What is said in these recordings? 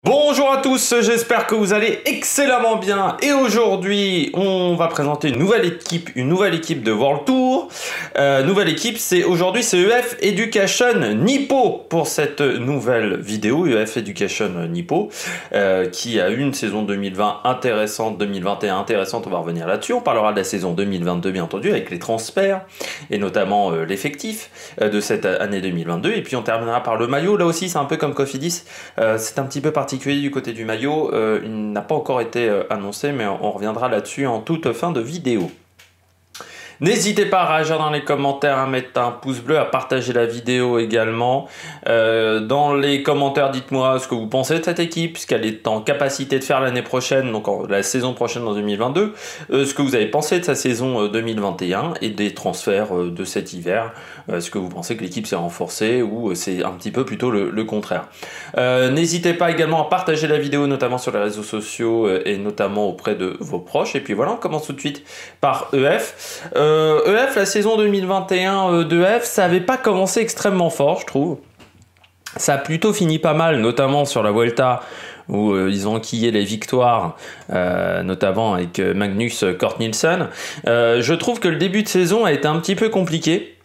Bonjour à tous, j'espère que vous allez excellemment bien et aujourd'hui on va présenter une nouvelle équipe de World Tour. Nouvelle équipe, c'est EF Education Nippo pour cette nouvelle vidéo. EF Education Nippo qui a eu une saison 2020 intéressante, 2021 intéressante, on va revenir là-dessus. On parlera de la saison 2022 bien entendu avec les transferts et notamment l'effectif de cette année 2022 et puis on terminera par le maillot. Là aussi c'est un peu comme Cofidis, c'est un petit peu particulier du côté du maillot, il n'a pas encore été annoncé, mais on reviendra là-dessus en toute fin de vidéo. N'hésitez pas à réagir dans les commentaires, à mettre un pouce bleu, à partager la vidéo également. Dans les commentaires, dites-moi ce que vous pensez de cette équipe, ce qu'elle est en capacité de faire l'année prochaine, donc la saison prochaine en 2022, ce que vous avez pensé de sa saison 2021 et des transferts de cet hiver. Est-ce que vous pensez que l'équipe s'est renforcée ou c'est un petit peu plutôt le contraire. N'hésitez pas également à partager la vidéo, notamment sur les réseaux sociaux et notamment auprès de vos proches. Et puis voilà, on commence tout de suite par EF. EF, la saison 2021 d'EF, ça n'avait pas commencé extrêmement fort, je trouve. Ça a plutôt fini pas mal, notamment sur la Vuelta, où ils ont enquillé les victoires, notamment avec Magnus Cort Nielsen. Je trouve que le début de saison a été un petit peu compliqué.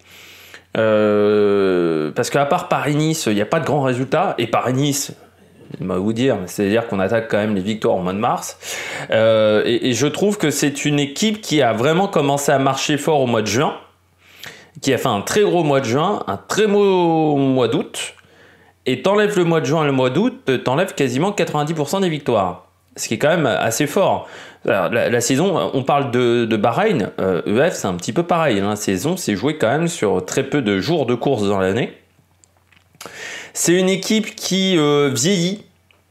Parce qu'à part Paris-Nice, il n'y a pas de grands résultats. Et Paris-Nice, je vais vous dire, c'est-à-dire qu'on attaque quand même les victoires au mois de mars. Et je trouve que c'est une équipe qui a vraiment commencé à marcher fort au mois de juin, qui a fait un très gros mois de juin, un très beau mois d'août. Et t'enlèves le mois de juin et le mois d'août, t'enlèves quasiment 90% des victoires. Ce qui est quand même assez fort. Alors, la saison, on parle de Bahreïn, EF c'est un petit peu pareil. La saison s'est jouée quand même sur très peu de jours de course dans l'année. C'est une équipe qui vieillit.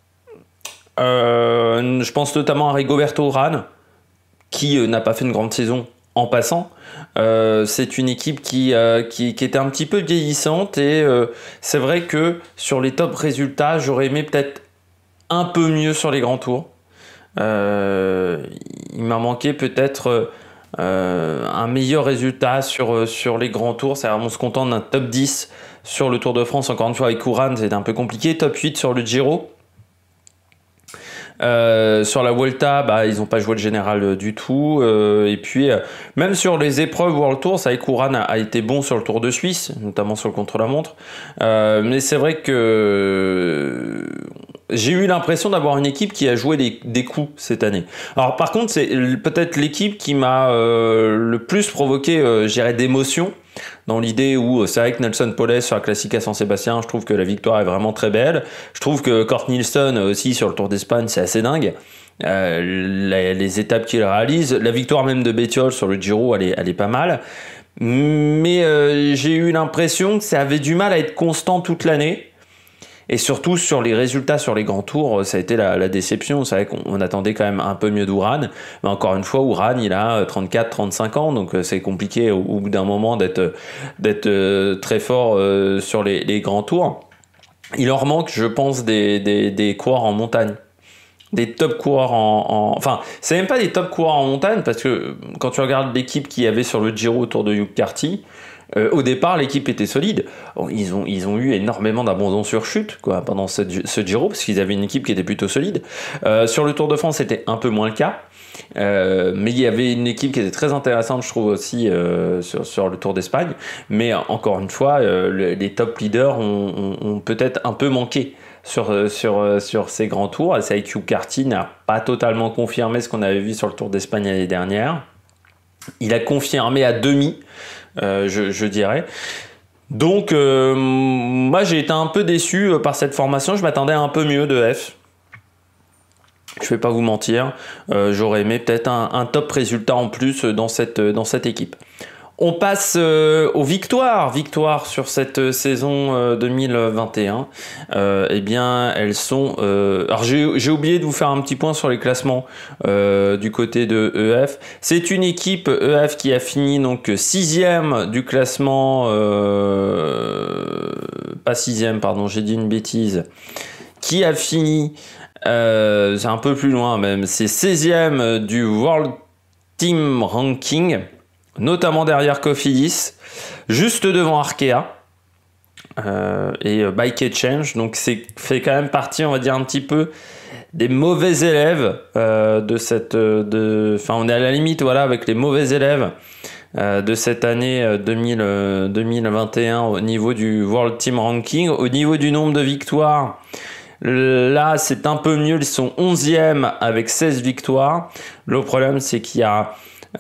Je pense notamment à Rigoberto Urán, qui n'a pas fait une grande saison en passant. C'est une équipe qui était un petit peu vieillissante et c'est vrai que sur les top résultats, j'aurais aimé peut-être un peu mieux sur les grands tours. Il m'a manqué peut-être un meilleur résultat sur les grands tours. C'est-à-dire, on se contente d'un top 10 sur le Tour de France. Encore une fois, avec Urán, c'était un peu compliqué. Top 8 sur le Giro. Sur la Vuelta, ils n'ont pas joué le général du tout. Et puis, même sur les épreuves World Tour, ça avec Urán a été bon sur le Tour de Suisse, notamment sur le contre-la-montre. Mais c'est vrai que j'ai eu l'impression d'avoir une équipe qui a joué des coups cette année. Alors par contre, c'est peut-être l'équipe qui m'a le plus provoqué, je dirais, d'émotion. Dans l'idée où c'est vrai que Nelson Poles sur la Classica San Sébastien, je trouve que la victoire est vraiment très belle. Je trouve que Cort Nielsen aussi sur le Tour d'Espagne, c'est assez dingue. Les étapes qu'il réalise, la victoire même de Bettiol sur le Giro, elle est pas mal. Mais j'ai eu l'impression que ça avait du mal à être constant toute l'année. Et surtout sur les résultats sur les grands tours, ça a été la déception. C'est vrai qu'on attendait quand même un peu mieux d'Urán. Mais encore une fois, Urán, il a 34-35 ans, donc c'est compliqué au bout d'un moment d'être très fort sur les grands tours. Il leur manque, je pense, des coureurs en montagne. Des top coureurs Enfin, c'est même pas des top coureurs en montagne, parce que quand tu regardes l'équipe qu'il y avait sur le Giro autour de Hugh Carty, au départ, l'équipe était solide. Ils ont eu énormément d'abandon sur chute pendant ce Giro, parce qu'ils avaient une équipe qui était plutôt solide. Sur le Tour de France, c'était un peu moins le cas. Mais il y avait une équipe qui était très intéressante, je trouve aussi, sur le Tour d'Espagne. Mais encore une fois, les top leaders ont peut-être un peu manqué sur ces grands tours. Hugh Carty n'a pas totalement confirmé ce qu'on avait vu sur le Tour d'Espagne l'année dernière. Il a confirmé à demi, je dirais. Donc, moi, j'ai été un peu déçu par cette formation. Je m'attendais à un peu mieux de F. Je vais pas vous mentir. J'aurais aimé peut-être un top résultat en plus dans cette équipe. On passe aux victoires. Victoires sur cette saison 2021. Eh bien, elles sont... Alors, j'ai oublié de vous faire un petit point sur les classements du côté de EF. C'est une équipe EF qui a fini donc 6e du classement... pas 6e, pardon, j'ai dit une bêtise. Qui a fini... c'est un peu plus loin même. C'est 16e du World Team Ranking, notamment derrière Cofidis, juste devant Arkea. et Bike Exchange. Donc c'est fait quand même partie, on va dire, un petit peu des mauvais élèves de cette... Enfin, on est à la limite, voilà, avec les mauvais élèves de cette année 2021 au niveau du World Team Ranking. Au niveau du nombre de victoires, là, c'est un peu mieux. Ils sont 11e avec 16 victoires. Le problème, c'est qu'il y a...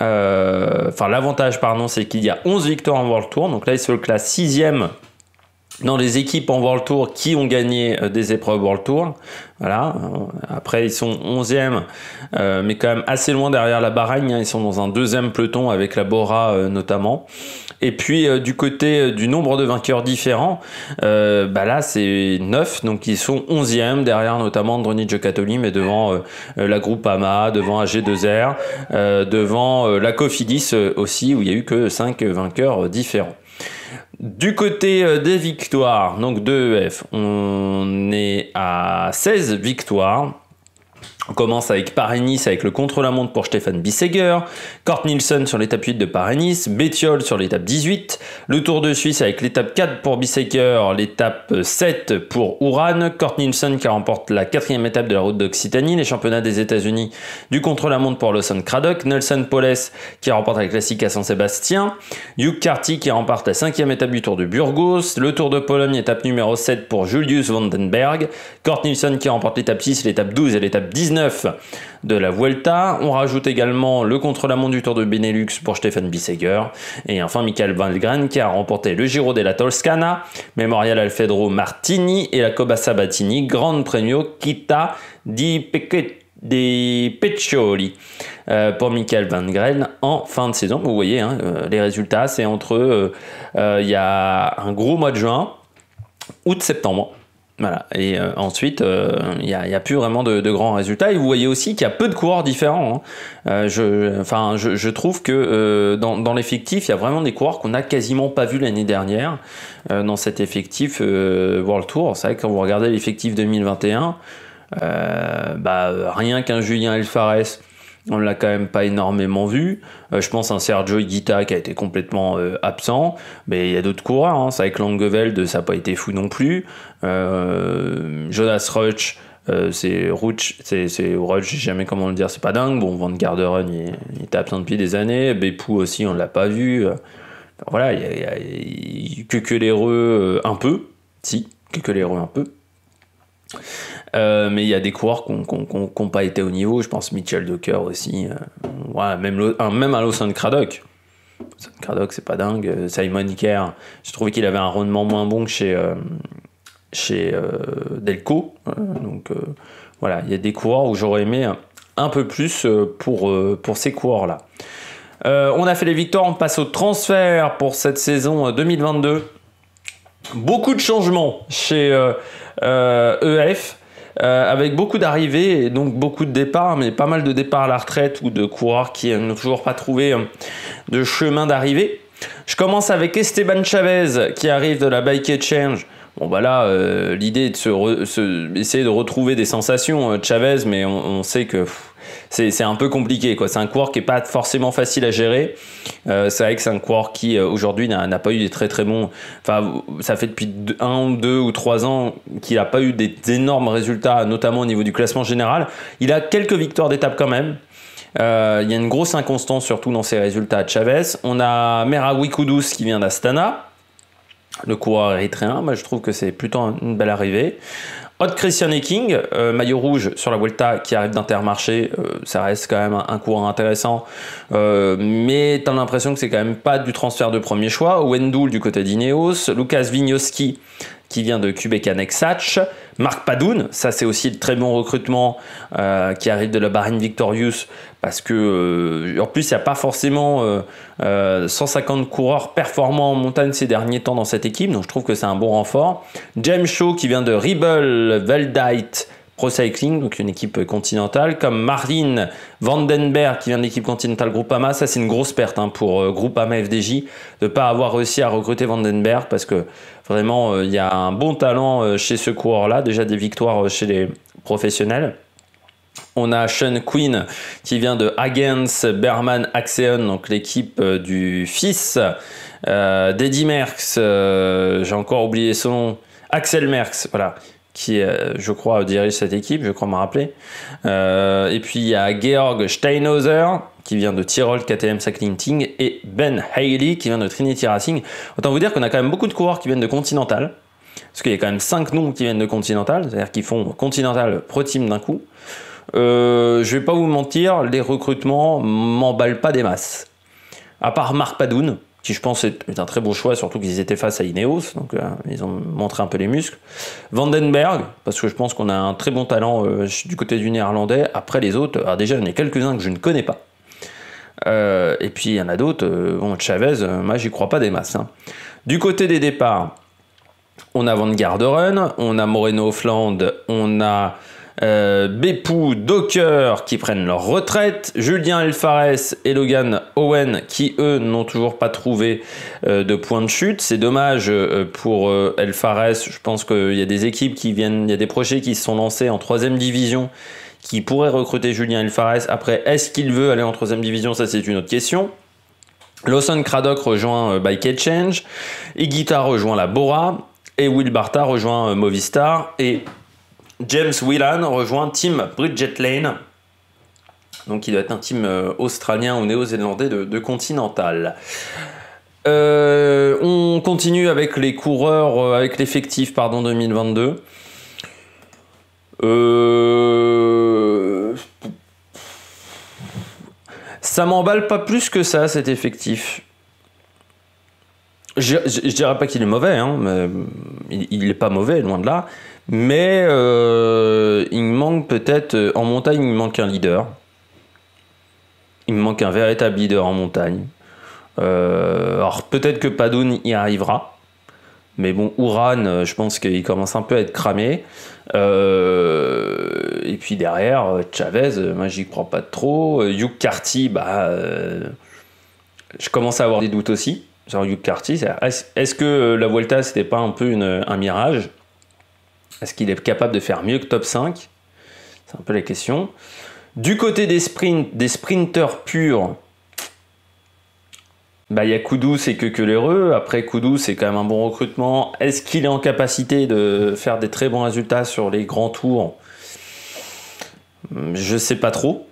l'avantage, pardon, c'est qu'il y a 11 victoires en World Tour. Donc là, ils se classent 6e dans les équipes en World Tour qui ont gagné des épreuves World Tour. Voilà. Après, ils sont 11e, mais quand même assez loin derrière la Bahreïn. Ils sont dans un deuxième peloton avec la Bora notamment. Et puis, du côté du nombre de vainqueurs différents, là, c'est 9. Donc, ils sont 11e derrière notamment Androni Giocattoli, mais devant la Groupama, devant AG2R, devant la Cofidis aussi, où il n'y a eu que 5 vainqueurs différents. Du côté des victoires, donc de EF, on est à 16 victoires. On commence avec Paris-Nice avec le contre-la-montre pour Stefan Bissegger, Kort Nielsen sur l'étape 8 de Paris-Nice, Bettiol sur l'étape 18, le Tour de Suisse avec l'étape 4 pour Bissegger, l'étape 7 pour Uran, Kort Nielsen qui remporte la 4e étape de la route d'Occitanie, les championnats des États-Unis du contre-la-montre pour Lawson Craddock, Nelson Poles qui remporte la classique à Saint-Sébastien, Hugh Carty qui remporte la 5e étape du Tour de Burgos, le Tour de Pologne étape numéro 7 pour Julius Vandenberg, Kort Nielsen qui remporte l'étape 6, l'étape 12 et l'étape 19 de la Vuelta. On rajoute également le contre-la-montre du Tour de Benelux pour Stefan Bissegger. Et enfin, Michael Valgren qui a remporté le Giro della Toscana, Memorial Alfredo Martini et la Coppa Sabatini, Grand Premio Città di Peccioli pour Michael Valgren en fin de saison. Vous voyez, les résultats, c'est entre il y a un gros mois de juin, août-septembre. Voilà. Et ensuite, il n'y a plus vraiment de grands résultats. Et vous voyez aussi qu'il y a peu de coureurs différents. Je trouve que dans l'effectif, il y a vraiment des coureurs qu'on n'a quasiment pas vus l'année dernière dans cet effectif World Tour. C'est vrai que quand vous regardez l'effectif 2021, rien qu'un Julien Alfarès, on ne l'a quand même pas énormément vu. Je pense à un Sergio Higuita qui a été complètement absent. Mais il y a d'autres coureurs. C'est vrai que Langeveld, ça n'a pas été fou non plus. Jonas Ruch, c'est Ruch, je sais jamais comment le dire, c'est pas dingue. Bon, Van Garderen, il était absent depuis des années. Bepou aussi, on ne l'a pas vu. Voilà, il y a Kekelereux un peu. Si, Kekelereux un peu. Mais il y a des coureurs qui n'ont pas été au niveau. Je pense Mitchell Docker aussi. Même à Lawson Craddock. Lawson Craddock, c'est pas dingue. Simon Kerr, j'ai trouvé qu'il avait un rendement moins bon que chez Delco. Voilà, il y a des coureurs où j'aurais aimé un peu plus pour ces coureurs-là. On a fait les victoires, on passe au transfert pour cette saison 2022. Beaucoup de changements chez EF. Avec beaucoup d'arrivées et donc beaucoup de départs, mais pas mal de départs à la retraite ou de coureurs qui n'ont toujours pas trouvé de chemin d'arrivée. Je commence avec Esteban Chavez qui arrive de la Bike Exchange. Bon l'idée est de essayer de retrouver des sensations Chavez, mais on sait que c'est un peu compliqué, quoi. C'est un coureur qui n'est pas forcément facile à gérer. C'est vrai que c'est un coureur qui aujourd'hui n'a pas eu des très très bons. Enfin, ça fait depuis 1, 2 ou 3 ans qu'il n'a pas eu des énormes résultats, notamment au niveau du classement général. Il a quelques victoires d'étape quand même. Il y a une grosse inconstance surtout dans ses résultats à Chavez. On a Meraoui Kudus qui vient d'Astana, le coureur érythréen. Moi, je trouve que c'est plutôt une belle arrivée. Odd Christian Eking, maillot rouge sur la Vuelta qui arrive d'Intermarché, ça reste quand même un coureur intéressant, mais t'as l'impression que c'est quand même pas du transfert de premier choix. Wendell du côté d'Ineos, Lukas Wignowski qui vient de Quebec Anexatch, Marc Padoun, ça c'est aussi le très bon recrutement qui arrive de la Bahrain Victorious, parce que en plus il n'y a pas forcément 150 coureurs performants en montagne ces derniers temps dans cette équipe, donc je trouve que c'est un bon renfort. James Shaw qui vient de Ribble Veldite Pro Cycling, donc une équipe continentale, comme Martin Vandenberg qui vient de l'équipe continentale Groupama. Ça c'est une grosse perte pour Groupama FDJ de ne pas avoir réussi à recruter Vandenberg, parce que vraiment il y a un bon talent chez ce coureur là, déjà des victoires chez les professionnels. On a Sean Quinn qui vient de Hagens Berman Axeon, donc l'équipe du fils d'Eddy Merckx. J'ai encore oublié son nom. Axel Merckx, voilà, qui, je crois, dirige cette équipe, je crois me rappeler. Et puis il y a Georg Steinhauser qui vient de Tyrol KTM Cycling Team et Ben Haley qui vient de Trinity Racing. Autant vous dire qu'on a quand même beaucoup de coureurs qui viennent de Continental. Parce qu'il y a quand même 5 noms qui viennent de Continental, c'est-à-dire qu'ils font Continental Pro Team d'un coup. Je vais pas vous mentir, les recrutements m'emballent pas des masses. À part Mark Padoun, qui je pense est un très bon choix, surtout qu'ils étaient face à Ineos, donc ils ont montré un peu les muscles. Vandenberg, parce que je pense qu'on a un très bon talent du côté du néerlandais. Après les autres, alors déjà il y en a quelques-uns que je ne connais pas. Et puis il y en a d'autres, bon, Chavez, moi j'y crois pas des masses. Hein. Du côté des départs, on a Van Garderen, on a Moreno Offland, on a Beppu, Docker qui prennent leur retraite, Julien Alvarez et Logan Owen qui eux n'ont toujours pas trouvé de point de chute. C'est dommage pour Alvarez. Je pense qu'il y a des équipes qui viennent, il y a des projets qui se sont lancés en 3e division qui pourraient recruter Julien Alvarez. Après, est-ce qu'il veut aller en 3e division? Ça c'est une autre question. Lawson Craddock rejoint Bike Exchange, Higuita rejoint la Bora et Will Barta rejoint Movistar et James Whelan rejoint Team Bridget Lane. Donc il doit être un team australien ou néo-zélandais de Continental. On continue avec les coureurs, avec l'effectif 2022. Ça m'emballe pas plus que ça, cet effectif. Je dirais pas qu'il est mauvais, hein, mais il est pas mauvais, loin de là. Mais il me manque peut-être, en montagne, il me manque un leader. Il me manque un véritable leader en montagne. Alors peut-être que Padoun y arrivera. Mais bon, Uran, je pense qu'il commence un peu à être cramé. Et puis derrière, Chavez, moi j'y crois pas trop. Hugh Carty, je commence à avoir des doutes aussi sur Hugh Carty. Est-ce que la Vuelta, c'était pas un peu un mirage? Est-ce qu'il est capable de faire mieux que top 5? C'est un peu la question. Du côté des sprinteurs purs, il y a Kudus et Kekelereux. Après, Kudus, c'est quand même un bon recrutement. Est-ce qu'il est en capacité de faire des très bons résultats sur les grands tours? Je sais pas trop.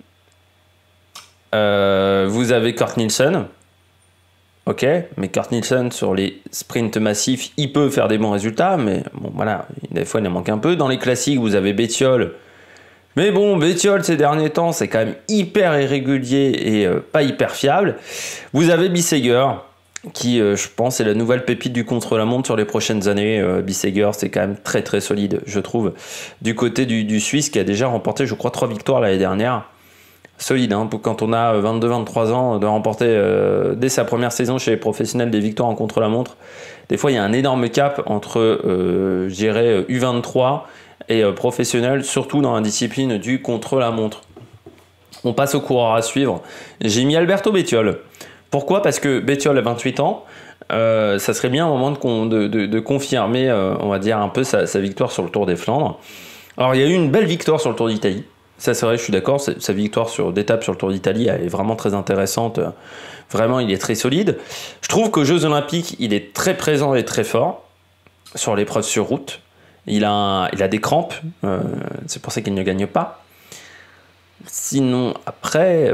Vous avez Kurt Nielsen. Ok, mais Kurt Nielsen sur les sprints massifs, il peut faire des bons résultats, mais bon voilà, des fois il en manque un peu. Dans les classiques, vous avez Bettiol. Mais bon, Bettiol ces derniers temps, c'est quand même hyper irrégulier et pas hyper fiable. Vous avez Bissegger, qui je pense est la nouvelle pépite du contre-la-montre sur les prochaines années. Bissegger, c'est quand même très très solide, je trouve. Du côté du Suisse, qui a déjà remporté, je crois, 3 victoires l'année dernière. Solide, hein, quand on a 22-23 ans, de remporter dès sa première saison chez les professionnels des victoires en contre-la-montre. Des fois, il y a un énorme cap entre, je dirais, U23 et professionnel, surtout dans la discipline du contre-la-montre. On passe au coureur à suivre. J'ai mis Alberto Bettiol. Pourquoi? Parce que Bettiol a 28 ans. Ça serait bien un moment de confirmer, on va dire, un peu sa victoire sur le Tour des Flandres. Alors, il y a eu une belle victoire sur le Tour d'Italie. Ça, c'est vrai, je suis d'accord. Sa victoire d'étape sur le Tour d'Italie, elle est vraiment très intéressante. Vraiment, il est très solide. Je trouve qu'aux Jeux Olympiques, il est très présent et très fort sur l'épreuve sur route. Il a des crampes. C'est pour ça qu'il ne gagne pas. Sinon, après,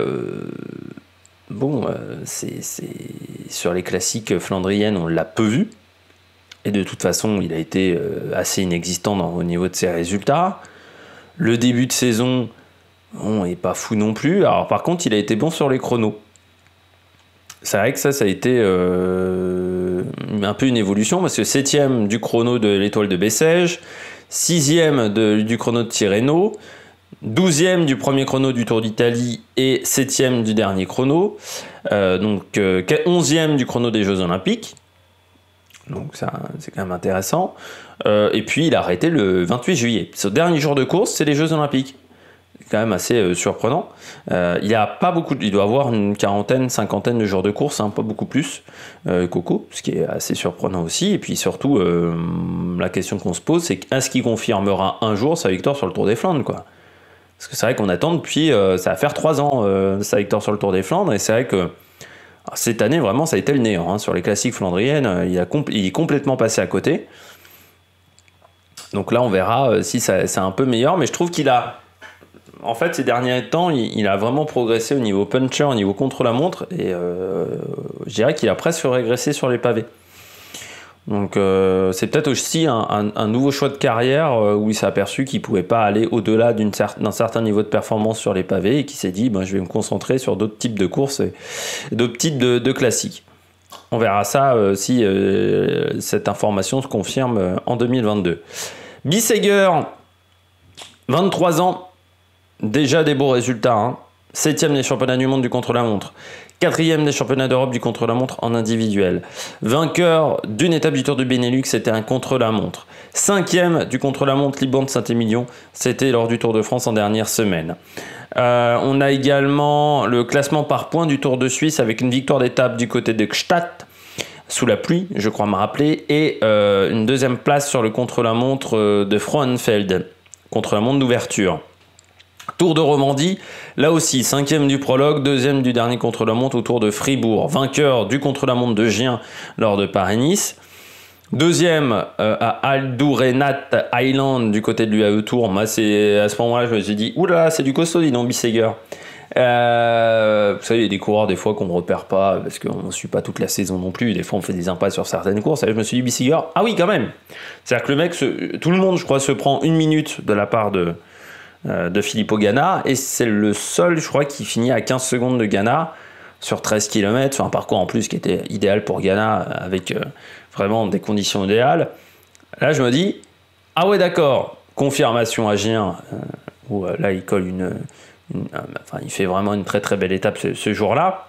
c'est sur les classiques flandriennes, on l'a peu vu. Et de toute façon, il a été assez inexistant au niveau de ses résultats. Le début de saison, on n'est pas fou non plus. Alors par contre, il a été bon sur les chronos. C'est vrai que ça a été un peu une évolution, parce que 7e du chrono de l'Étoile de Bessèges, 6e du chrono de Tirreno, 12e du premier chrono du Tour d'Italie et 7e du dernier chrono. Donc 11e du chrono des Jeux Olympiques. Donc ça, c'est quand même intéressant. Et puis il a arrêté le 28 juillet. Ce dernier jour de course, c'est les Jeux Olympiques. C'est quand même assez surprenant. Il a pas beaucoup, il doit avoir une cinquantaine de jours de course, hein, pas beaucoup plus, Coco, ce qui est assez surprenant aussi. Et puis surtout, la question qu'on se pose, c'est est-ce qu'il confirmera un jour sa victoire sur le Tour des Flandres, quoi. Parce que c'est vrai qu'on attend depuis, ça va faire 3 ans, sa victoire sur le Tour des Flandres, et c'est vrai que cette année, vraiment, ça a été le néant. Hein. Sur les classiques flandriennes, il est complètement passé à côté. Donc là, on verra si c'est un peu meilleur, mais je trouve qu'il a... En fait, ces derniers temps, il a vraiment progressé au niveau puncher, au niveau contre-la-montre, et je dirais qu'il a presque régressé sur les pavés. Donc c'est peut-être aussi un nouveau choix de carrière où il s'est aperçu qu'il ne pouvait pas aller au-delà d'un certain niveau de performance sur les pavés et qu'il s'est dit je vais me concentrer sur d'autres types de courses et d'autres types de classiques. On verra ça si cette information se confirme en 2022. Bissegger, 23 ans, déjà des beaux résultats. Hein. 7e des championnats du monde du contre-la-montre. 4e des championnats d'Europe du contre-la-montre en individuel. Vainqueur d'une étape du Tour du Benelux, c'était un contre-la-montre. 5e du contre-la-montre Liban de Saint-Émilion, c'était lors du Tour de France en dernière semaine. On a également le classement par points du Tour de Suisse avec une victoire d'étape du côté de Gstaad, sous la pluie, je crois me rappeler, et une 2e place sur le contre-la-montre de Frauenfeld, contre-la-montre d'ouverture. Tour de Romandie, là aussi, 5e du prologue, 2e du dernier contre-la-montre au Tour de Fribourg. Vainqueur du contre-la-montre de Gien lors de Paris-Nice. 2e à Aldourenat Island du côté de l'UAE Tour. Moi, c'est à ce moment-là, je me suis dit, oula, c'est du costaud, dis donc, Bissegger. Vous savez, il y a des coureurs des fois qu'on ne repère pas parce qu'on ne suit pas toute la saison non plus. Des fois, on fait des impasses sur certaines courses. Et je me suis dit, Bissegger, ah oui, quand même. C'est-à-dire que le mec, tout le monde, je crois, se prend 1 minute de la part de Filippo Ganna, et c'est le seul, je crois, qui finit à 15 secondes de Ganna sur 13 km, sur un parcours en plus qui était idéal pour Ganna, avec vraiment des conditions idéales. Là, je me dis, ah ouais, d'accord, confirmation à Gien, où là, il colle il fait vraiment une très très belle étape ce jour-là.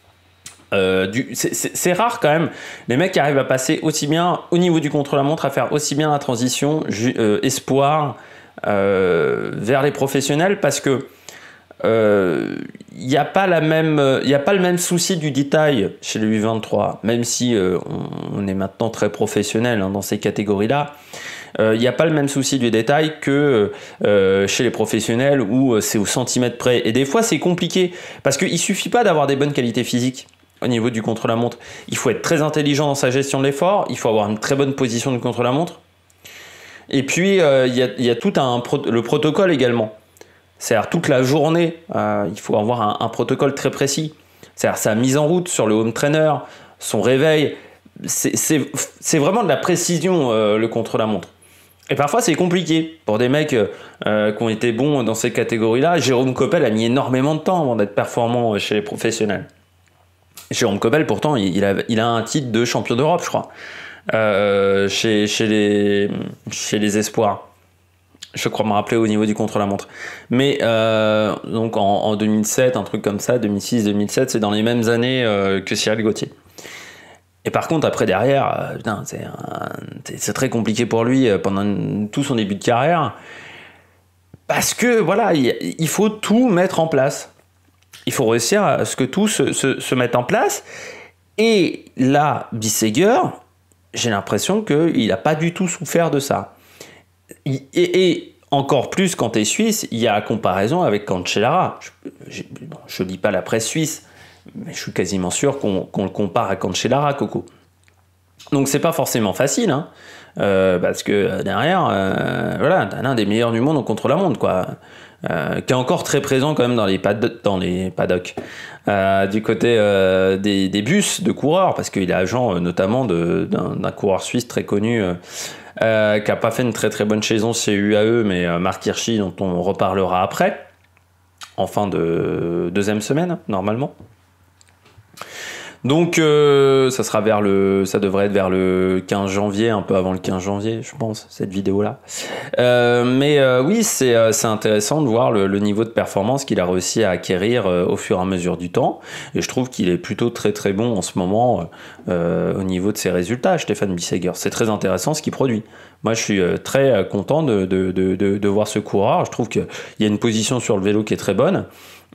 C'est rare quand même, les mecs qui arrivent à passer aussi bien au niveau du contre-la-montre, à faire aussi bien la transition espoir vers les professionnels, parce que il n'y a pas le même souci du détail chez les U23, même si on est maintenant très professionnel dans ces catégories-là. Il n'y a pas le même souci du détail que chez les professionnels où c'est au centimètre près. Et des fois, c'est compliqué parce qu'il ne suffit pas d'avoir des bonnes qualités physiques au niveau du contre-la-montre. Il faut être très intelligent dans sa gestion de l'effort, il faut avoir une très bonne position du contre-la-montre. Et puis, il y a tout le protocole également. C'est-à-dire toute la journée, il faut avoir un protocole très précis. C'est-à-dire sa mise en route sur le home trainer, son réveil. C'est vraiment de la précision, le contre-la-montre. Et parfois, c'est compliqué pour des mecs qui ont été bons dans ces catégories-là. Jérôme Coppel a mis énormément de temps avant d'être performant chez les professionnels. Jérôme Coppel, pourtant, il a un titre de champion d'Europe, je crois. Chez les espoirs, je crois me rappeler au niveau du contre-la-montre, mais donc en 2007, un truc comme ça, 2006-2007, c'est dans les mêmes années que Cyril Gauthier. Et par contre, après derrière, c'est très compliqué pour lui pendant tout son début de carrière, parce que voilà, il faut tout mettre en place. Il faut réussir à ce que tout se mette en place. Et là, Bissegger, j'ai l'impression qu'il n'a pas du tout souffert de ça. Et encore plus quand tu es suisse, il y a la comparaison avec Cancellara. Je ne lis pas la presse suisse, mais je suis quasiment sûr qu'on le compare à Cancellara, Coco. Donc c'est pas forcément facile, hein, parce que derrière, voilà, t'as l'un des meilleurs du monde en contre-la-montre, quoi. Qui est encore très présent quand même dans les paddocks, du côté des bus de coureurs, parce qu'il est agent notamment d'un coureur suisse très connu qui n'a pas fait une très très bonne saison chez UAE, mais Marc Hirschi, dont on reparlera après, en fin de 2e semaine, normalement. Donc ça devrait être vers le 15 janvier, un peu avant le 15 janvier, je pense, cette vidéo-là. Oui, c'est intéressant de voir le niveau de performance qu'il a réussi à acquérir au fur et à mesure du temps. Et je trouve qu'il est plutôt très très bon en ce moment au niveau de ses résultats, Stéphane Bissegger. C'est très intéressant ce qu'il produit. Moi, je suis très content de voir ce coureur. Je trouve qu'il y a une position sur le vélo qui est très bonne.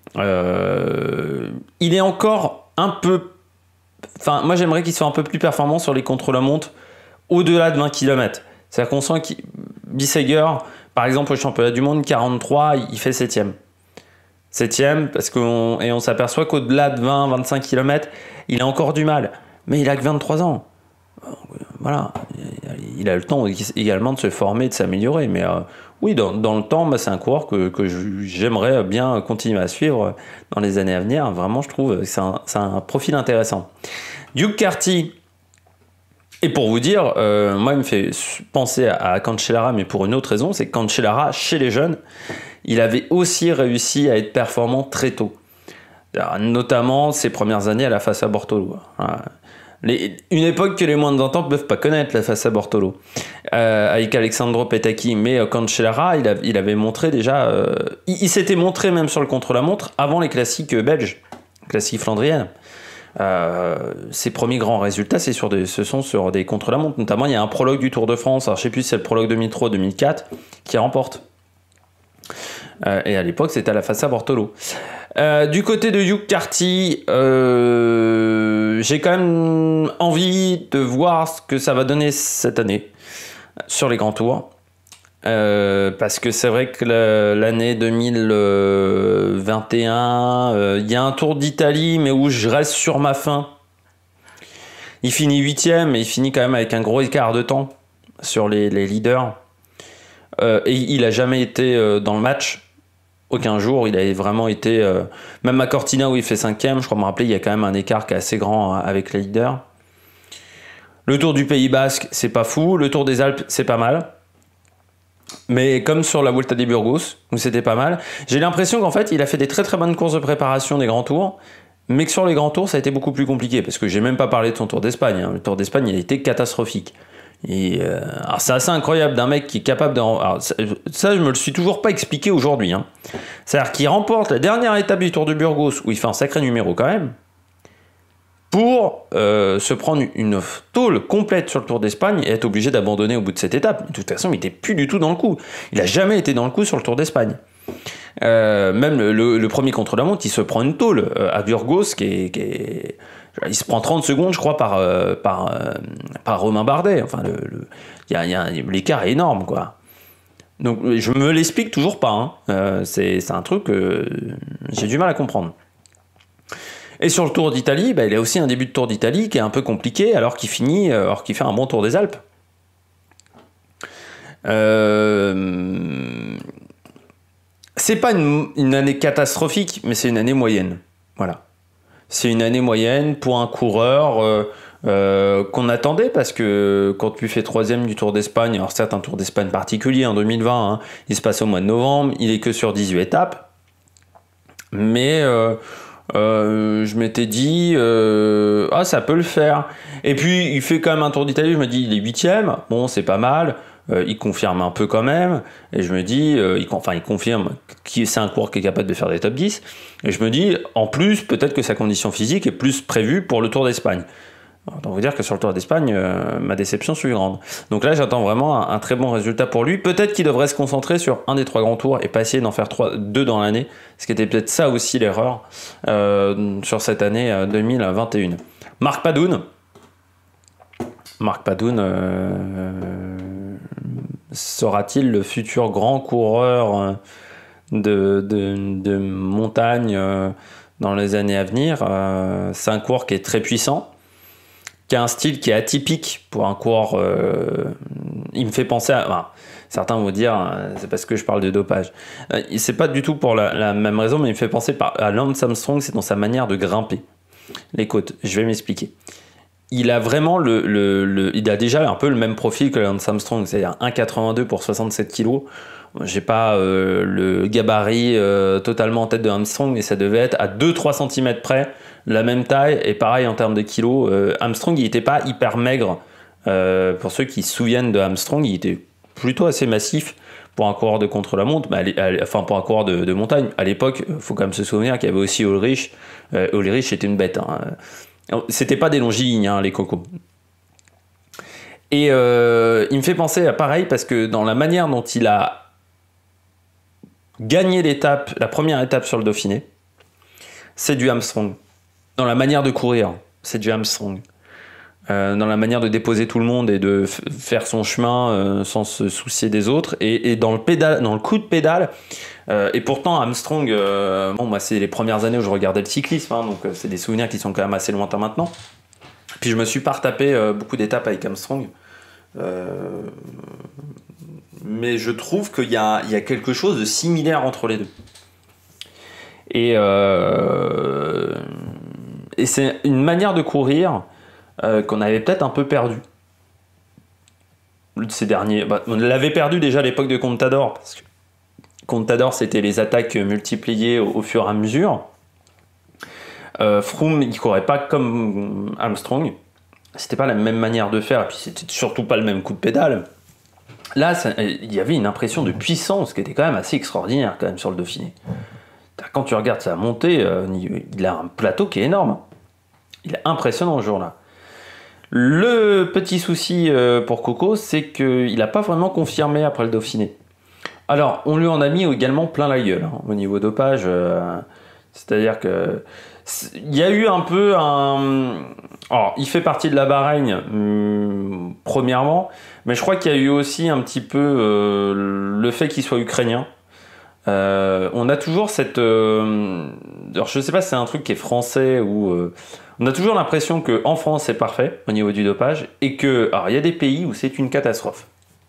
Il est encore un peu... Enfin, moi, j'aimerais qu'il soit un peu plus performant sur les contre-la-montre au-delà de 20 km. C'est-à-dire qu'on sent que Bissegger, Par exemple, au championnat du monde, 43, il fait 7e. 7e, on s'aperçoit qu'au-delà de 20-25 km, il a encore du mal. Mais il a que 23 ans. Voilà, il a le temps également de se former, de s'améliorer. Mais oui, dans le temps, c'est un coureur que j'aimerais bien continuer à suivre dans les années à venir. Vraiment, je trouve que c'est un profil intéressant. Hugh Carty, et pour vous dire, moi, il me fait penser à Cancellara, mais pour une autre raison, c'est que Cancellara, chez les jeunes, il avait aussi réussi à être performant très tôt. Alors, notamment ses premières années à la Fassa Bortolo. Voilà. Une époque que les moins de 20 ans ne peuvent pas connaître, la Fassa Bortolo. Avec Alessandro Petacchi. Mais Cancellara, il avait montré déjà... il s'était montré même sur le contre-la-montre avant les classiques belges, classiques flandriennes. Ses premiers grands résultats, ce sont sur des contre-la-montre. Notamment, il y a un prologue du Tour de France, alors je ne sais plus si c'est le prologue 2003 ou 2004, qui remporte. Et à l'époque, c'était à la Fassa Bortolo. Du côté de Hugh Carty, j'ai quand même envie de voir ce que ça va donner cette année sur les grands tours. Parce que c'est vrai que l'année 2021, il y a un Tour d'Italie, mais où je reste sur ma faim. Il finit 8e, mais il finit quand même avec un gros écart de temps sur les leaders. Et il n'a jamais été dans le match. Aucun jour, il avait vraiment été... même à Cortina où il fait 5e, je crois me rappeler, il y a quand même un écart qui est assez grand avec les leaders. Le Tour du Pays Basque, c'est pas fou. Le Tour des Alpes, c'est pas mal. Mais comme sur la Volta de Burgos, où c'était pas mal, j'ai l'impression qu'en fait, il a fait des très très bonnes courses de préparation des grands tours, mais que sur les grands tours, ça a été beaucoup plus compliqué, parce que j'ai même pas parlé de son Tour d'Espagne. Le Tour d'Espagne, il a été catastrophique. Et alors c'est assez incroyable d'un mec qui est capable de... Alors ça, je me le suis toujours pas expliqué aujourd'hui. C'est-à-dire qu'il remporte la dernière étape du Tour de Burgos, où il fait un sacré numéro quand même, pour se prendre une tôle complète sur le Tour d'Espagne et être obligé d'abandonner au bout de cette étape. De toute façon, il n'était plus du tout dans le coup. Il n'a jamais été dans le coup sur le Tour d'Espagne. Même le premier contre-la-montre, il se prend une tôle à Burgos il se prend 30 secondes, je crois, par Romain Bardet. Enfin, l'écart est énorme, quoi. Donc, je me l'explique toujours pas. C'est un truc que j'ai du mal à comprendre. Et sur le Tour d'Italie, il a aussi un début de Tour d'Italie qui est un peu compliqué, alors qu'il fait un bon Tour des Alpes. C'est pas une année catastrophique, mais c'est une année moyenne. Voilà. C'est une année moyenne pour un coureur qu'on attendait, parce que quand tu fais 3e du Tour d'Espagne, alors certes un Tour d'Espagne particulier en 2020, il se passe au mois de novembre, il est que sur 18 étapes, mais je m'étais dit ça peut le faire. Et puis il fait quand même un Tour d'Italie, je me dis il est 8e, bon c'est pas mal. Il confirme un peu quand même, et je me dis, il confirme que c'est un coureur qui est capable de faire des top 10, et je me dis, en plus, peut-être que sa condition physique est plus prévue pour le Tour d'Espagne. Autant vous dire que sur le Tour d'Espagne, ma déception suis grande. Donc là, j'attends vraiment un très bon résultat pour lui. Peut-être qu'il devrait se concentrer sur un des 3 grands tours et pas essayer d'en faire 2 dans l'année, ce qui était peut-être ça aussi l'erreur sur cette année 2021. Marc Padoun, sera-t-il le futur grand coureur de montagne dans les années à venir? C'est un coureur qui est très puissant, qui a un style qui est atypique pour un coureur. Il me fait penser à... certains vont dire, c'est parce que je parle de dopage. C'est pas du tout pour la même raison, mais il me fait penser à Lance Armstrong, c'est dans sa manière de grimper les côtes. Je vais m'expliquer. Il a vraiment il a déjà un peu le même profil que Lance Armstrong, c'est-à-dire 1,82 pour 67 kg. J'ai pas le gabarit totalement en tête de Armstrong, mais ça devait être à 2-3 cm près, la même taille, et pareil en termes de kilos. Armstrong, il n'était pas hyper maigre. Pour ceux qui se souviennent de Armstrong, il était plutôt assez massif pour un coureur de contre-la-montre, enfin pour un coureur de montagne. À l'époque, il faut quand même se souvenir qu'il y avait aussi Ulrich. Ulrich était une bête. C'était pas des longilignes, les cocos. Et il me fait penser à pareil, parce que dans la manière dont il a gagné la première étape sur le Dauphiné, c'est du Armstrong. Dans la manière de courir, c'est du Armstrong. dans la manière de déposer tout le monde et de faire son chemin sans se soucier des autres. Et dans le coup de pédale, et pourtant Armstrong, bon, moi c'est les premières années où je regardais le cyclisme, hein, donc c'est des souvenirs qui sont quand même assez lointains maintenant. Puis je me suis pas retapé beaucoup d'étapes avec Armstrong. Mais je trouve qu'il y a quelque chose de similaire entre les deux. Et c'est une manière de courir qu'on avait peut-être un peu perdu ces derniers. On l'avait perdu déjà à l'époque de Contador, parce que Contador c'était les attaques multipliées au fur et à mesure. Froome il courait pas comme Armstrong, c'était pas la même manière de faire, et puis c'était surtout pas le même coup de pédale. Là il y avait une impression de puissance qui était quand même assez extraordinaire quand même sur le Dauphiné. Quand tu regardes sa montée, il a un plateau qui est énorme. Il est impressionnant ce jour-là. Le petit souci pour Coco, c'est qu'il n'a pas vraiment confirmé après le Dauphiné. Alors, on lui en a mis également plein la gueule hein, au niveau dopage. C'est-à-dire que il y a eu un peu un... Alors, il fait partie de la Bahreïn, premièrement, mais je crois qu'il y a eu aussi un petit peu le fait qu'il soit ukrainien. On a toujours cette... alors je sais pas si c'est un truc qui est français ou... on a toujours l'impression qu'en France c'est parfait au niveau du dopage et que... Alors il y a des pays où c'est une catastrophe.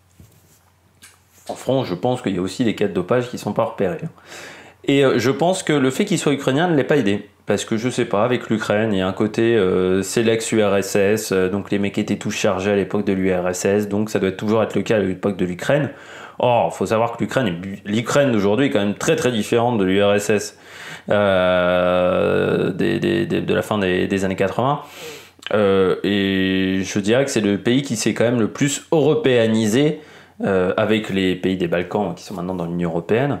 En France je pense qu'il y a aussi des cas de dopage qui sont pas repérés. Et je pense que le fait qu'il soit ukrainien ne l'ait pas aidé. Parce que je sais pas, avec l'Ukraine, il y a un côté c'est l'ex-URSS, donc les mecs étaient tous chargés à l'époque de l'URSS, donc ça doit toujours être le cas à l'époque de l'Ukraine. Or, il faut savoir que l'Ukraine d'aujourd'hui est quand même très très différente de l'URSS de la fin des années 80. Et je dirais que c'est le pays qui s'est quand même le plus européanisé avec les pays des Balkans qui sont maintenant dans l'Union européenne,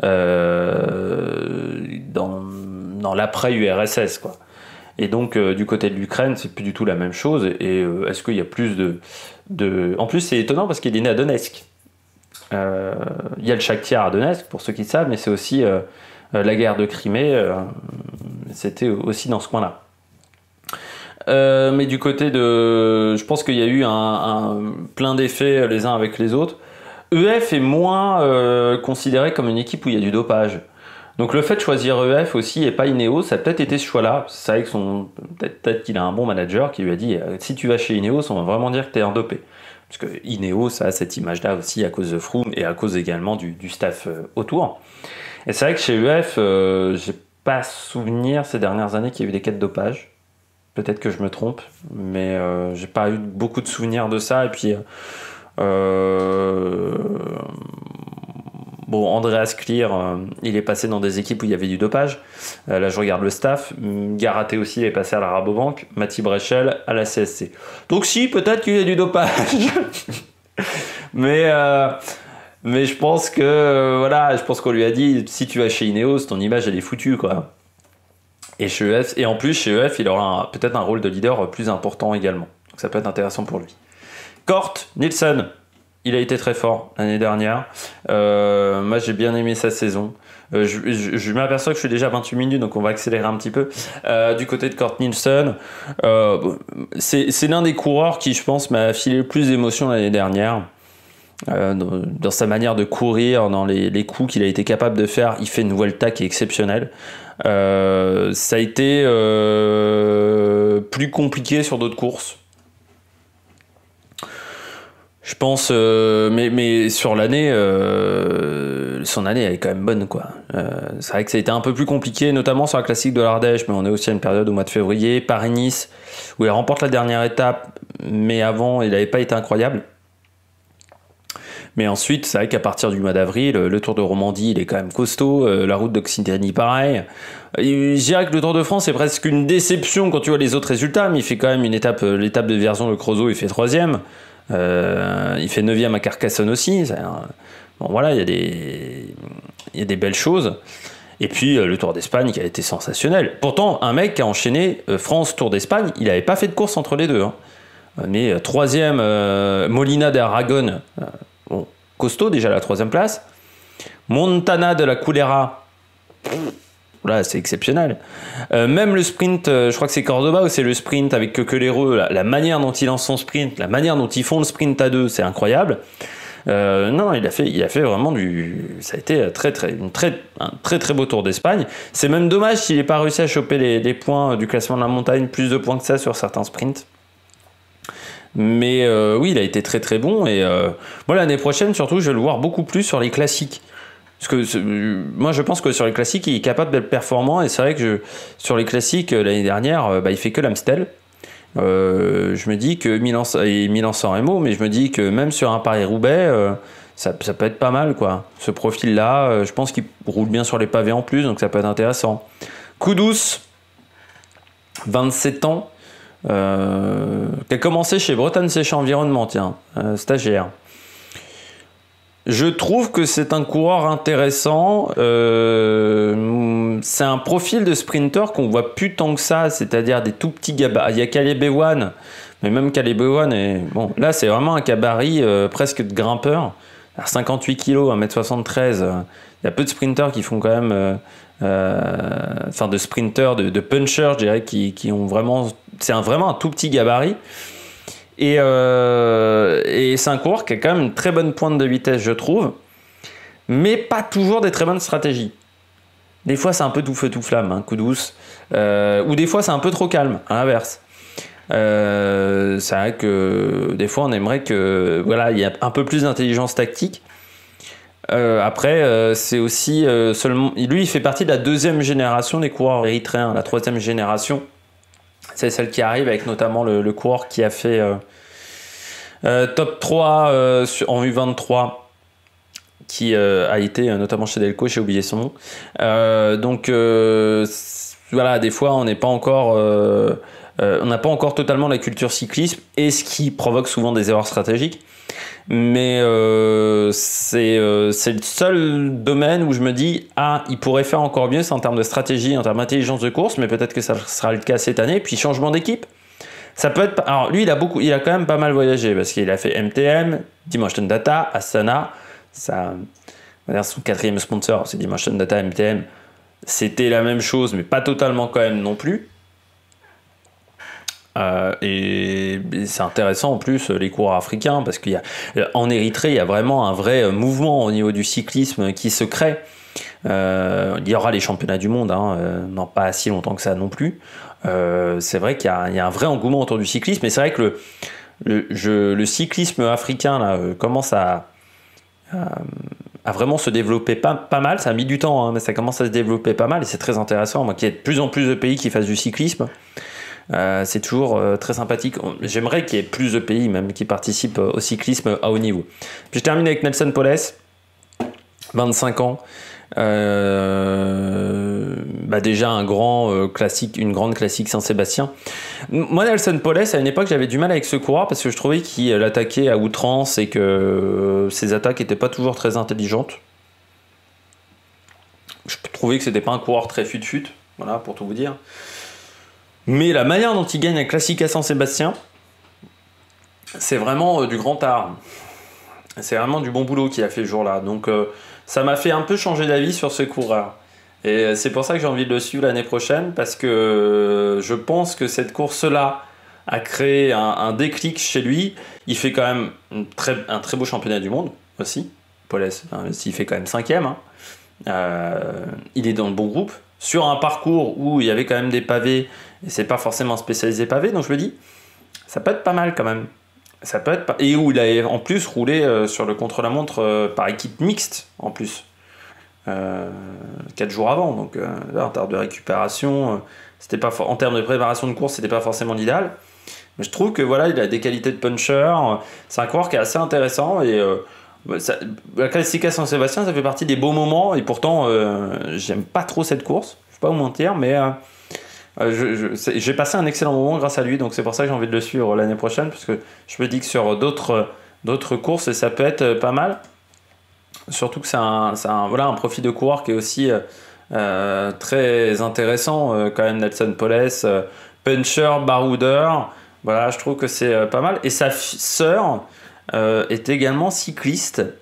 dans l'après-URSS, quoi. Et donc, du côté de l'Ukraine, c'est plus du tout la même chose. Et est-ce qu'il y a plus de... En plus, c'est étonnant parce qu'il est né à Donetsk. Il y a le Shakhtar à Donetsk, pour ceux qui savent, mais c'est aussi la guerre de Crimée. C'était aussi dans ce coin-là. Mais du côté de... Je pense qu'il y a eu plein d'effets les uns avec les autres. EF est moins considéré comme une équipe où il y a du dopage. Donc le fait de choisir EF aussi et pas Ineos, ça a peut-être été ce choix-là. C'est vrai que peut-être qu'il a un bon manager qui lui a dit si tu vas chez Ineos, on va vraiment dire que t'es un dopé. Parce que Ineos a cette image-là aussi à cause de Froome et à cause également du staff autour. Et c'est vrai que chez EF, j'ai pas souvenir ces dernières années qu'il y a eu des cas de dopage. Peut-être que je me trompe, mais j'ai pas eu beaucoup de souvenirs de ça. Et puis, bon, Andreas Klier, il est passé dans des équipes où il y avait du dopage. Là, je regarde le staff. Garaté aussi, il est passé à la Rabobank. Mati Brechel à la CSC. Donc si, peut-être qu'il y a du dopage. mais je pense que, voilà, je pense qu'on lui a dit, si tu vas chez Ineos, ton image, elle est foutue, quoi. Et en plus, chez EF, il aura peut-être un rôle de leader plus important également. Donc ça peut être intéressant pour lui. Kort Nielsen, il a été très fort l'année dernière. Moi, j'ai bien aimé sa saison. Je m'aperçois que je suis déjà à 28 minutes, donc on va accélérer un petit peu. Du côté de Kort Nielsen, c'est l'un des coureurs qui, je pense, m'a filé le plus d'émotion l'année dernière. Dans sa manière de courir, dans les coups qu'il a été capable de faire, il fait une Vuelta qui est exceptionnelle. Ça a été plus compliqué sur d'autres courses. Je pense, mais sur l'année, son année elle est quand même bonne, quoi. C'est vrai que ça a été un peu plus compliqué, notamment sur la classique de l'Ardèche, mais on est aussi à une période au mois de février, Paris-Nice, où il remporte la dernière étape, mais avant, il n'avait pas été incroyable. Mais ensuite, c'est vrai qu'à partir du mois d'avril, le Tour de Romandie, il est quand même costaud. La route d'Occitanie, pareil. Je dirais que le Tour de France, c'est presque une déception quand tu vois les autres résultats, mais il fait quand même l'étape de Vierzon-le-Creusot, il fait 3e. Il fait 9e à Carcassonne aussi. Bon, voilà, il y a des belles choses. Et puis, le Tour d'Espagne qui a été sensationnel. Pourtant, un mec qui a enchaîné France-Tour d'Espagne, il n'avait pas fait de course entre les deux. Hein. Mais 3e, Molina d'Aragon, bon, costaud déjà la 3e place. Montana de la Culera, là, c'est exceptionnel. Même le sprint, je crois que c'est Cordoba ou c'est le sprint avec Kekelereux, la manière dont il lance son sprint, la manière dont ils font le sprint à deux, c'est incroyable. Non, il a fait vraiment ça a été un très très beau Tour d'Espagne. C'est même dommage s'il n'ait pas réussi à choper les points du classement de la montagne, plus de points que ça sur certains sprints. Mais oui, il a été très très bon. Et moi, l'année prochaine, surtout, je vais le voir beaucoup plus sur les classiques. Parce que moi, je pense que sur les classiques, il est capable d'être performant. Et c'est vrai que sur les classiques, l'année dernière, il fait que l'Amstel. Je me dis que Milan-San Remo, mais je me dis que même sur un Paris-Roubaix, ça peut être pas mal, quoi. Ce profil-là, je pense qu'il roule bien sur les pavés en plus, donc ça peut être intéressant. Kudus, 27 ans, qui a commencé chez Bretagne Séché Environnement, tiens, stagiaire. Je trouve que c'est un coureur intéressant. C'est un profil de sprinter qu'on voit plus tant que ça, c'est-à-dire des tout petits gabarits. Il y a Caleb Ewan, mais même Caleb Ewan, bon, là c'est vraiment un gabarit presque de grimpeur. À 58 kg, 1m73, il y a peu de sprinters qui font quand même. Enfin, de sprinters, de punchers, je dirais, qui ont vraiment. C'est vraiment un tout petit gabarit. Et c'est un coureur qui a quand même une très bonne pointe de vitesse, je trouve, mais pas toujours des très bonnes stratégies. Des fois, c'est un peu tout feu tout flamme, coup douce, ou des fois, c'est un peu trop calme, à l'inverse. C'est vrai que des fois, on aimerait que voilà, il y a un peu plus d'intelligence tactique. Après, c'est aussi seulement. Lui, il fait partie de la deuxième génération des coureurs érythréens, la troisième génération. C'est celle qui arrive avec notamment le coureur qui a fait top 3 en U23, qui a été notamment chez Delco, j'ai oublié son nom. Donc voilà, des fois on n'est pas encore, on n'a pas encore totalement la culture cyclisme, et ce qui provoque souvent des erreurs stratégiques. Mais c'est le seul domaine où je me dis il pourrait faire encore mieux, c'est en termes de stratégie, en termes d'intelligence de course, mais peut-être que ça sera le cas cette année. Puis changement d'équipe, ça peut être. Alors lui, il a quand même pas mal voyagé parce qu'il a fait MTM, Dimension Data, Astana, son 4e sponsor, c'est Dimension Data, MTM. C'était la même chose, mais pas totalement quand même non plus. Et c'est intéressant en plus les coureurs africains, parce qu'en Érythrée il y a vraiment un vrai mouvement au niveau du cyclisme qui se crée. Il y aura les championnats du monde, non pas si longtemps que ça non plus. C'est vrai qu'il y a un vrai engouement autour du cyclisme, et c'est vrai que le cyclisme africain là, commence à vraiment se développer pas mal. Ça a mis du temps, mais ça commence à se développer pas mal, et c'est très intéressant. Moi, qu'il y ait de plus en plus de pays qui fassent du cyclisme, c'est toujours très sympathique. J'aimerais qu'il y ait plus de pays même qui participent au cyclisme à haut niveau. Puis je termine avec Nelson Poles, 25 ans. Déjà un grand classique, une grande classique Saint-Sébastien. Moi, Nelson Poles, à une époque, j'avais du mal avec ce coureur parce que je trouvais qu'il attaquait à outrance et que ses attaques n'étaient pas toujours très intelligentes. Je trouvais que c'était pas un coureur très fut-fut, voilà, pour tout vous dire. Mais la manière dont il gagne un classique à Saint-Sébastien, c'est vraiment du grand art. C'est vraiment du bon boulot qu'il a fait ce jour-là. Donc ça m'a fait un peu changer d'avis sur ce coureur. Et c'est pour ça que j'ai envie de le suivre l'année prochaine, parce que je pense que cette course-là a créé un déclic chez lui. Il fait quand même un très beau championnat du monde aussi, Poles. Il fait quand même 5e. Il est dans le bon groupe, sur un parcours où il y avait quand même des pavés, et c'est pas forcément spécialisé pavé, donc je me dis, ça peut être pas mal quand même. Ça peut être et où il a en plus roulé sur le contre-la-montre par équipe mixte en plus. 4 jours avant, donc là, en termes de récupération, c'était pas en termes de préparation de course, c'était pas forcément l'idéal. Mais je trouve que voilà, il a des qualités de puncher. C'est un coureur qui est assez intéressant, et la Classica Saint-Sébastien, ça fait partie des beaux moments, et pourtant j'aime pas trop cette course, je vais pas vous mentir, mais j'ai passé un excellent moment grâce à lui, donc c'est pour ça que j'ai envie de le suivre l'année prochaine, parce que je me dis que sur d'autres courses, ça peut être pas mal. Surtout que c'est un profil de coureur qui est aussi très intéressant, quand même. Nelson Poles, puncher, baroudeur, voilà, je trouve que c'est pas mal. Et sa sœur est également cycliste,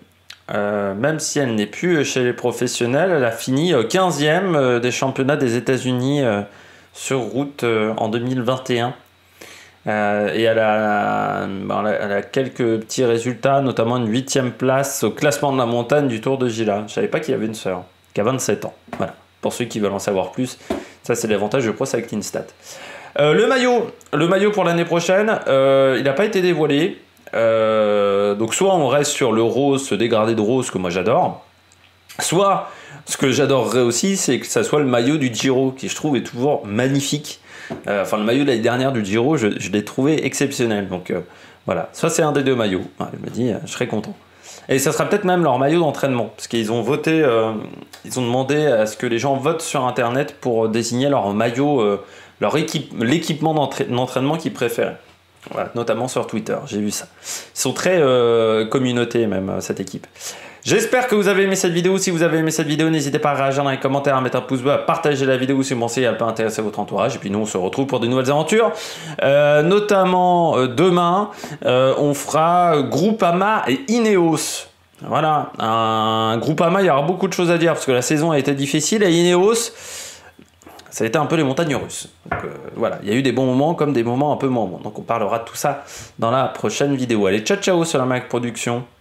même si elle n'est plus chez les professionnels, elle a fini 15e des championnats des États-Unis sur route en 2021. Et elle a quelques petits résultats, notamment une 8e place au classement de la montagne du Tour de Gila. Je savais pas qu'il y avait une sœur, qui a 27 ans. Voilà. Pour ceux qui veulent en savoir plus, ça c'est l'avantage de Pro Cycling Stats. Le maillot pour l'année prochaine, il n'a pas été dévoilé. Donc soit on reste sur le rose, ce dégradé de rose que moi j'adore, soit ce que j'adorerais aussi, c'est que ça soit le maillot du Giro, qui je trouve est toujours magnifique. Enfin, le maillot de l'année dernière du Giro, je l'ai trouvé exceptionnel. Donc voilà, soit c'est un des deux maillots. Ouais, je me dis, je serais content. Et ça sera peut-être même leur maillot d'entraînement, parce qu'ils ont voté, ils ont demandé à ce que les gens votent sur Internet pour désigner leur maillot, l'équipement d'entraînement qu'ils préfèrent. Voilà, notamment sur Twitter, j'ai vu ça. Ils sont très communautés même, cette équipe. J'espère que vous avez aimé cette vidéo. Si vous avez aimé cette vidéo, n'hésitez pas à réagir dans les commentaires, à mettre un pouce bleu, à partager la vidéo si vous pensez qu'elle peut intéresser votre entourage. Et puis nous, on se retrouve pour de nouvelles aventures. Notamment demain, on fera Groupama et Ineos. Voilà, un Groupama, il y aura beaucoup de choses à dire parce que la saison a été difficile. Et Ineos, ça a été un peu les montagnes russes. Donc voilà, il y a eu des bons moments comme des moments un peu moins bons. Donc on parlera de tout ça dans la prochaine vidéo. Allez, ciao ciao sur la Mac Production.